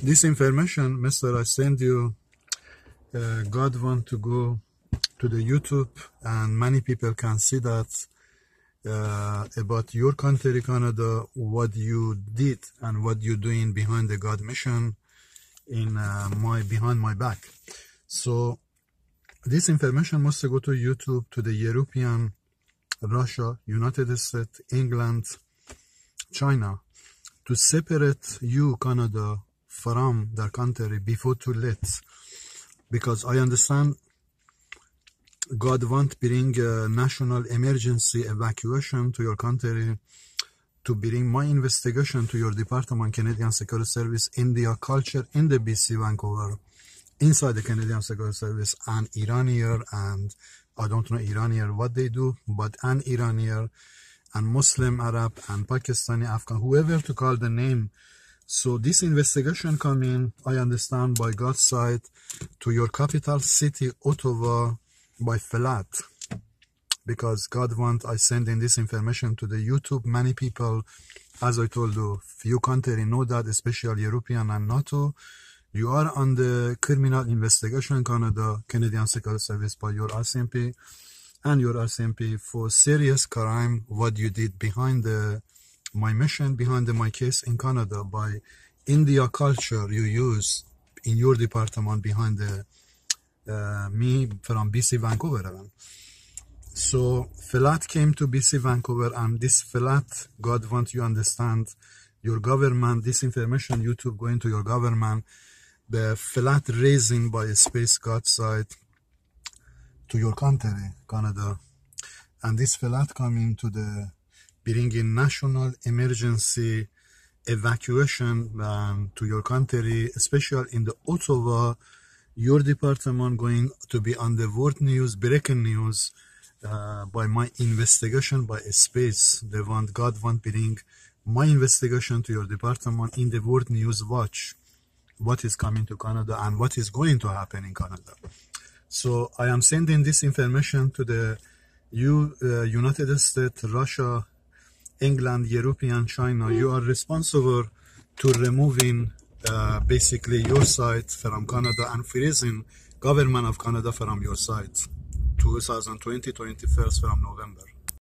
this information, Mr. I send you, God want to go to the YouTube and many people can see that about your country, Canada, what you did and what you're doing behind the God mission in behind my back. So this information must go to YouTube, to the European, Russia, United States, England, China, to separate you, Canada, from their country before too late. Because I understand God want bring national emergency evacuation to your country, to bring my investigation to your department, Canadian Security Service, India culture in the BC Vancouver, inside the Canadian Security Service, and Iranian, and I don't know Iranian what they do, but an Iranian and Muslim, Arab, and Pakistani, Afghan, whoever to call the name. So this investigation come in, I understand, by God's side, to your capital city, Ottawa, by flat. Because God want, I send in this information to the YouTube. Many people, as I told you, few countries know that, especially European and NATO. You are on the criminal investigation, Canada, Canadian Security Service, by your RCMP and your RCMP for serious crime, what you did behind my mission, behind my case in Canada, by India culture you use in your department behind me from BC Vancouver. So flat came to BC Vancouver, and this flat, God wants you understand, your government, this information YouTube going to your government, the flat raising by a space God side to your country, Canada. And this flat coming to the bringing national emergency evacuation to your country, especially in the Ottawa, your department going to be on the world news, breaking news, by my investigation by a space. They want, God want bring my investigation to your department in the world news watch. What is coming to Canada and what is going to happen in Canada. So I am sending this information to the United States, Russia, England, European, China. You are responsible to removing basically your side from Canada and freezing government of Canada from your side. 2020, 21st from November.